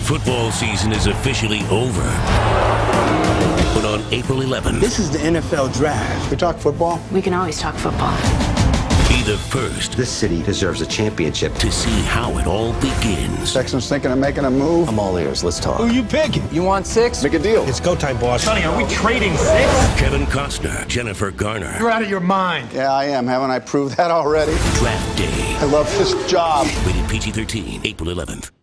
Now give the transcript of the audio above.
Football season is officially over. But on April 11th... This is the NFL Draft. We talk football? We can always talk football. Be the first. This city deserves a championship. To see how it all begins. Texans thinking of making a move? I'm all ears. Let's talk. Who you picking? You want 6? Make a deal. It's go time, boss. Sonny, are we trading 6? Kevin Costner, Jennifer Garner. You're out of your mind. Yeah, I am. Haven't I proved that already? Draft Day. I love this job. Rated PG-13, April 11th.